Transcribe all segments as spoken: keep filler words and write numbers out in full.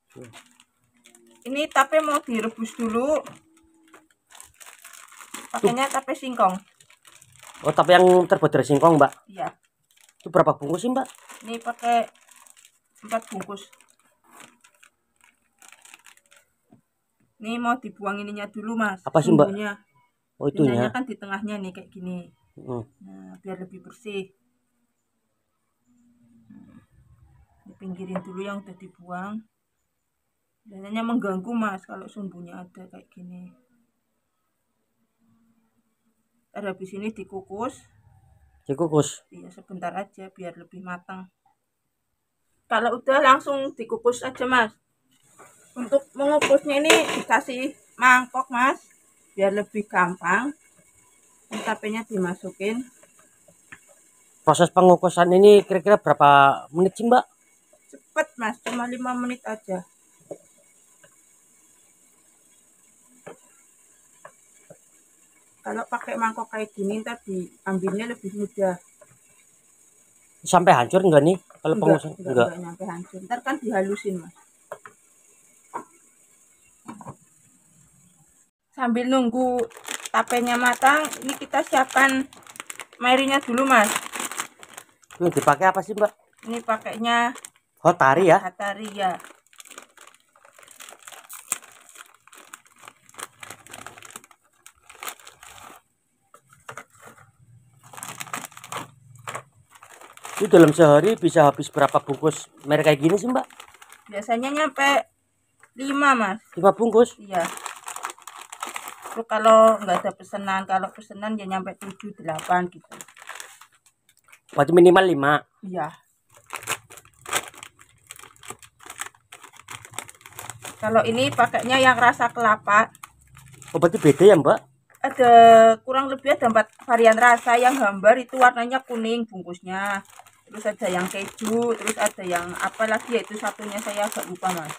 Ini tape mau direbus dulu. Pakainya tape singkong. Oh, tape yang terbuat dari singkong, Mbak? Iya. Itu berapa bungkus sih, Mbak? Ini pakai empat bungkus. Ini mau dibuang ininya dulu, Mas. Apa sih, Mbak? Bumbunya. Oh, itunya. Biasanya kan di tengahnya nih kayak gini. Hmm. Nah, biar lebih bersih. Dipinggirin dulu yang udah dibuang. Biasanya mengganggu, Mas, kalau sumbunya ada kayak gini. Ntar habis ini dikukus. Dikukus? Iya, sebentar aja biar lebih matang. Kalau udah langsung dikukus aja, Mas. Untuk mengukusnya ini dikasih mangkok, Mas, biar lebih gampang. Ini tapenya dimasukin. Proses pengukusan ini kira-kira berapa menit sih, Mbak? Cepet, Mas, cuma lima menit aja. Kalau pakai mangkok kayak gini ntar diambilnya lebih mudah. Sampai hancur enggak nih kalau Enggak, pengukusan? enggak, enggak, enggak nyampe hancur. Ntar kan dihalusin, Mas. Sambil nunggu tapenya matang, ini kita siapkan merinya dulu, Mas. Ini dipakai apa sih, Mbak? Ini pakainya Hotari ya? Hatari ya. Itu dalam sehari bisa habis berapa bungkus merek kayak gini sih, Mbak? Biasanya nyampe lima, Mas. lima bungkus? Iya. Terus kalau nggak ada pesanan, kalau pesanan ya nyampe tujuh, delapan gitu. Berarti minimal lima? Iya. Kalau ini pakainya yang rasa kelapa. Oh, berarti beda ya, Mbak? Ada kurang lebih ada empat varian rasa. Yang hambar itu warnanya kuning bungkusnya. Terus ada yang keju, terus ada yang apa lagi ya, itu satunya saya agak lupa, Mas.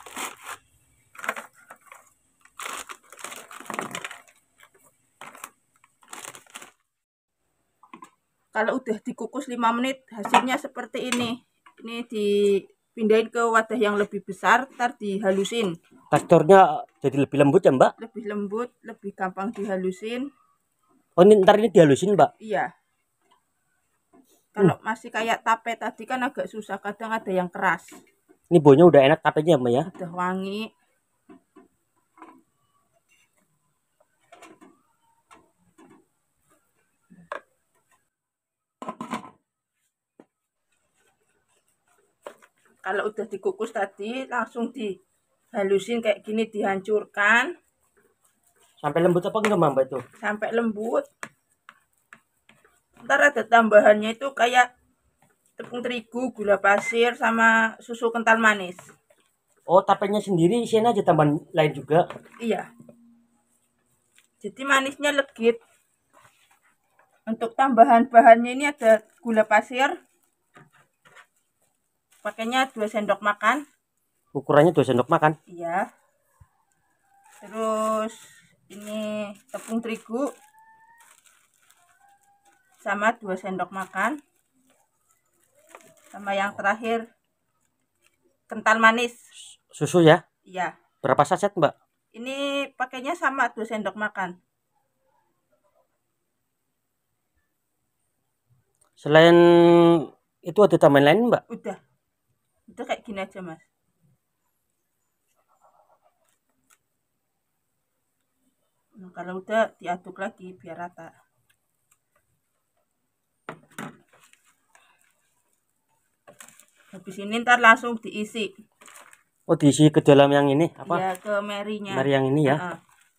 Kalau udah dikukus lima menit hasilnya seperti ini. Ini dipindahin ke wadah yang lebih besar, ntar dihalusin. Teksturnya jadi lebih lembut ya, Mbak? Lebih lembut, lebih gampang dihalusin. Oh, ini ntar ini dihalusin, Mbak? Iya. Kalau hmm. masih kayak tape tadi kan agak susah, kadang ada yang keras. Ini baunya udah enak tapenya, Mbak ya? Udah wangi. Kalau udah dikukus tadi langsung dihalusin kayak gini, dihancurkan. Sampai lembut apa enggak, Mbak, itu? Sampai lembut. Ntar ada tambahannya itu kayak tepung terigu, gula pasir, sama susu kental manis. Oh, tapenya sendiri isinya aja tambahan lain juga? Iya. Jadi manisnya legit. Untuk tambahan bahannya ini ada gula pasir. Pakainya dua sendok makan. Ukurannya dua sendok makan? Iya. Terus ini tepung terigu sama dua sendok makan. Sama yang terakhir kental manis. Susu ya? Iya. Berapa saset, Mbak? Ini pakainya sama dua sendok makan. Selain itu ada tambahan lain, Mbak? Udah. Udah kayak gini aja, Mas. Nah, kalau udah diaduk lagi biar rata. Habis ini ntar langsung diisi. Oh, diisi ke dalam yang ini apa? Iya, ke merinya. Meri yang ini ya. Uh-uh.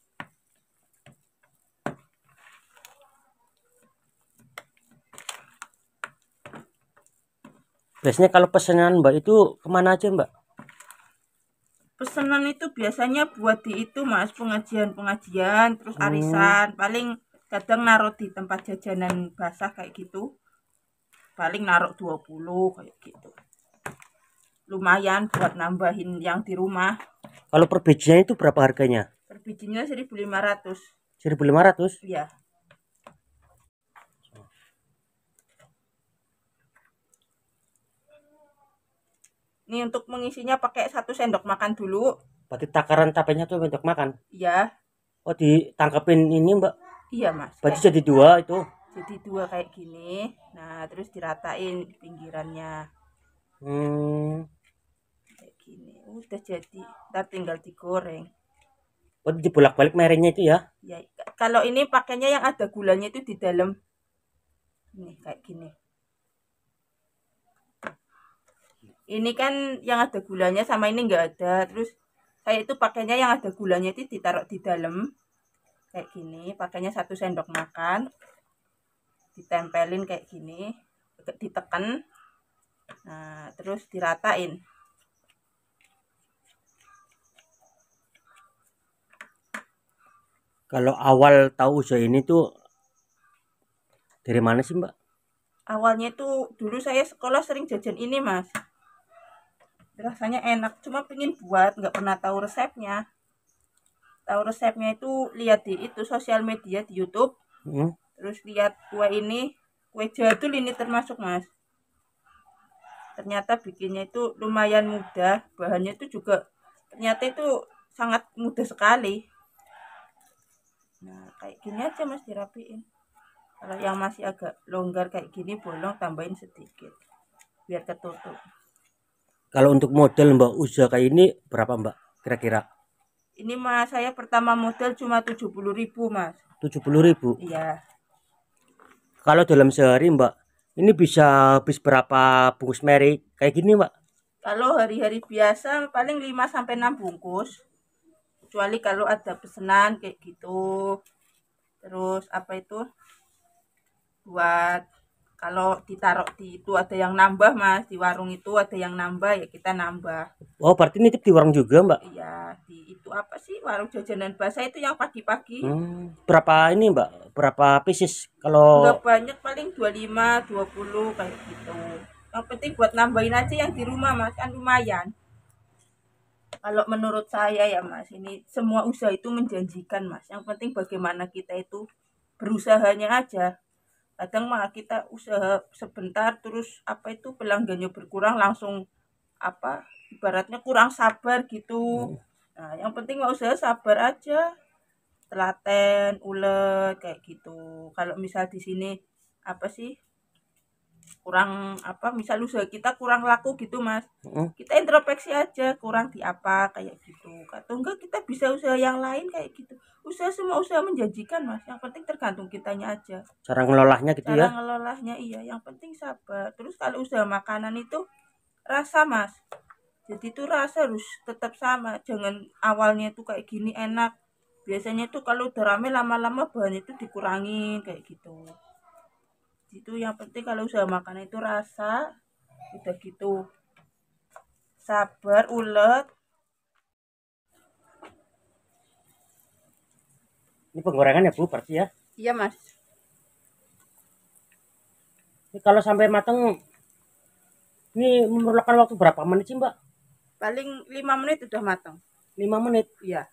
Biasanya kalau pesanan Mbak itu kemana aja, Mbak? Pesanan itu biasanya buat di itu, Mas, pengajian-pengajian, terus arisan. Hmm. Paling kadang naruh di tempat jajanan basah kayak gitu. Paling naruh dua puluh kayak gitu. Lumayan buat nambahin yang di rumah. Kalau per bijinya itu berapa harganya? Per bijinya seribu lima ratus. seribu lima ratus? Iya. Ini untuk mengisinya pakai satu sendok makan dulu. Berarti takaran tapenya tuh untuk makan. Iya. Oh, ditangkepin ini, Mbak. Iya, Mas. Berarti jadi dua itu. Jadi dua kayak gini. Nah, terus diratain pinggirannya. Hmm. Kayak gini. Udah jadi. Ntar tinggal digoreng. Oh, dibolak-balik merenya itu ya? Ya, kalau ini pakainya yang ada gulanya itu di dalam. Ini kayak gini. Ini kan yang ada gulanya sama ini enggak ada. Terus saya itu pakainya yang ada gulanya itu ditaruh di dalam. Kayak gini, pakainya satu sendok makan. Ditempelin kayak gini, ditekan. Nah, terus diratain. Kalau awal tahu usaha ini tuh dari mana sih, Mbak? Awalnya tuh dulu saya sekolah sering jajan ini, Mas. Rasanya enak, cuma pengen buat, nggak pernah tahu resepnya. Tahu resepnya itu lihat di itu sosial media di YouTube. Hmm. Terus lihat kue ini, kue jadul ini termasuk, Mas. Ternyata bikinnya itu lumayan mudah, bahannya itu juga ternyata itu sangat mudah sekali. Nah, kayak gini aja Mas dirapiin. Kalau yang masih agak longgar kayak gini bolong tambahin sedikit biar ketutup. Kalau untuk modal Mbak usaha kayak ini berapa Mbak kira-kira? Ini Mas saya pertama modal cuma tujuh puluh ribu Mas. tujuh puluh ribu? Iya. Kalau dalam sehari Mbak ini bisa habis berapa bungkus Mary kayak gini Mbak? Kalau hari-hari biasa paling lima sampai enam bungkus. Kecuali kalau ada pesanan kayak gitu. Terus apa itu? Buat kalau ditaruh di itu ada yang nambah Mas, di warung itu ada yang nambah ya kita nambah. Oh, berarti nitip di warung juga Mbak? Iya, di itu apa sih warung jajanan basah itu yang pagi-pagi. Hmm, berapa ini Mbak? Berapa pieces kalau? Enggak banyak, paling dua puluh lima, dua puluh kayak gitu. Yang penting buat nambahin aja yang di rumah Mas, kan lumayan. Kalau menurut saya ya Mas, ini semua usaha itu menjanjikan Mas. Yang penting bagaimana kita itu berusahanya aja. Kadang mah kita usaha sebentar terus apa itu pelanggannya berkurang langsung apa ibaratnya kurang sabar gitu. Nah, yang penting mah usaha sabar aja. Telaten, ulet kayak gitu. Kalau misal di sini apa sih kurang apa misal usaha kita kurang laku gitu Mas, kita introspeksi aja kurang di apa kayak gitu, atau enggak kita bisa usaha yang lain kayak gitu. Usaha semua usaha menjanjikan Mas, yang penting tergantung kitanya aja cara ngelolahnya gitu cara ya? ngelolahnya. Iya, yang penting sabar. Terus kalau usaha makanan itu rasa Mas, jadi itu rasa harus tetap sama, jangan awalnya itu kayak gini enak, biasanya itu kalau udah rame lama-lama bahan itu dikurangin kayak gitu. Itu yang penting kalau usaha makanan itu rasa, udah gitu sabar, ulet. Ini penggorengan ya Bu berarti ya? Iya Mas. Ini kalau sampai matang ini memerlukan waktu berapa menit sih Mbak? Paling lima menit udah matang. lima menit? Iya.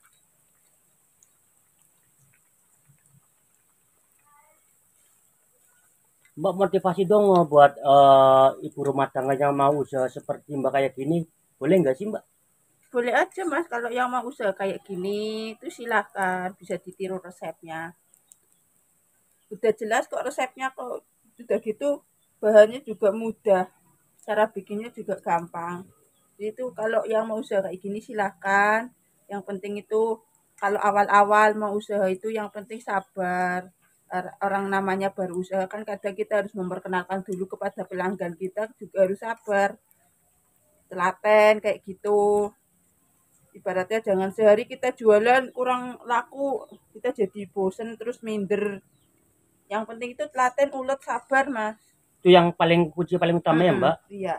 Mbak motivasi dong buat uh, ibu rumah tangga yang mau usaha seperti Mbak kayak gini, boleh nggak sih Mbak? Boleh aja Mas, kalau yang mau usaha kayak gini itu silahkan, bisa ditiru resepnya. Udah jelas kok resepnya kok, udah gitu bahannya juga mudah, cara bikinnya juga gampang. Jadi itu kalau yang mau usaha kayak gini silahkan. Yang penting itu kalau awal-awal mau usaha itu yang penting sabar. Orang namanya baru usaha kan kadang kita harus memperkenalkan dulu kepada pelanggan kita, juga harus sabar. Telaten kayak gitu. Ibaratnya jangan sehari kita jualan kurang laku, kita jadi bosen terus minder. Yang penting itu telaten, ulet, sabar Mas. Itu yang paling kunci paling utama ya Mbak? Iya.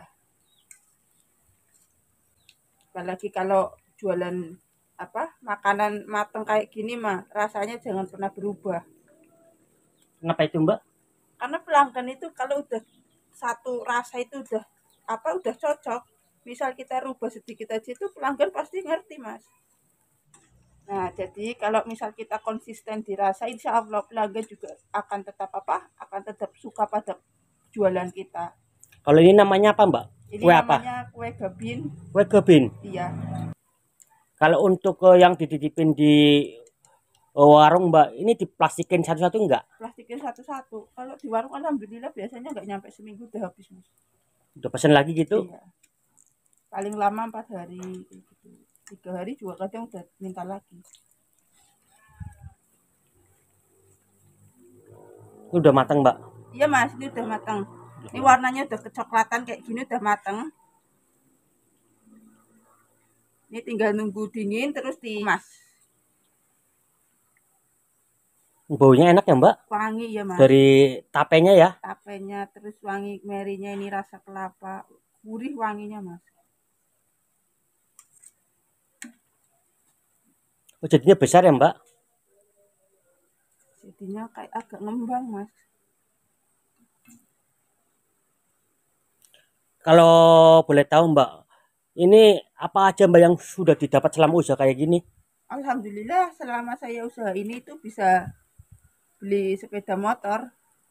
Apalagi kalau jualan apa makanan mateng kayak gini mah rasanya jangan pernah berubah. Kenapa itu Mbak? Karena pelanggan itu kalau udah satu rasa itu udah apa udah cocok, misal kita rubah sedikit aja itu pelanggan pasti ngerti Mas. Nah jadi kalau misal kita konsisten dirasa, insya Allah pelanggan juga akan tetap apa akan tetap suka pada jualan kita. Kalau ini namanya apa Mbak? Ini Kue apa? namanya kue gabin. Kue gebin. Iya. Kalau untuk uh, yang dititipin di uh, warung Mbak, ini diplastikin satu-satu enggak? Plastikin satu-satu. Kalau di warung alhamdulillah biasanya nggak nyampe seminggu udah habis mas. Udah pesen lagi gitu? Iya. Paling lama empat hari. Gitu. Tiga hari juga kadang udah minta lagi. Ini udah matang Mbak? Iya mas, ini udah matang. Ini warnanya udah kecoklatan kayak gini udah matang. Ini tinggal nunggu dingin terus dimas. Baunya enak ya Mbak? Wangi ya mas. Dari tapenya ya? Tapenya terus wangi merinya ini rasa kelapa. Gurih wanginya mas. Oh, jadinya besar ya Mbak? Jadinya kayak agak ngembang mas. Kalau boleh tahu Mbak, ini apa aja Mbak yang sudah didapat selama usaha kayak gini? Alhamdulillah selama saya usaha ini tuh bisa beli sepeda motor.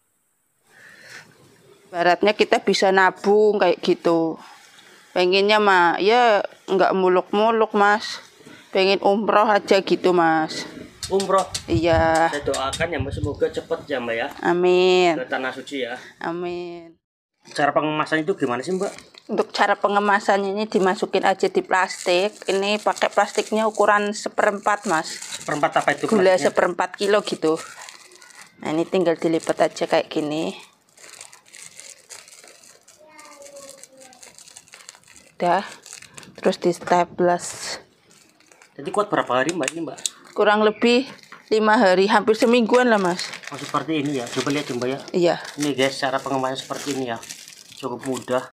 Baratnya kita bisa nabung kayak gitu. Pengennya mah ya nggak muluk-muluk mas. Pengen umroh aja gitu mas. Umroh? Iya. Saya doakan ya Mbak, semoga cepet ya Mbak ya. Amin. Ke tanah suci ya. Amin. Cara pengemasan itu gimana sih Mbak? Untuk cara pengemasannya ini dimasukin aja di plastik. Ini pakai plastiknya ukuran seperempat mas. Seperempat apa itu? Gula plastiknya? seperempat kilo gitu. Nah ini tinggal dilipat aja kayak gini. Udah. Terus di staples. Jadi kuat berapa hari Mbak ini Mbak? Kurang lebih lima hari, hampir semingguan lah mas. Oh seperti ini ya, coba lihat Mbak ya. Iya. Ini guys, cara pengemasan seperti ini ya, cukup mudah.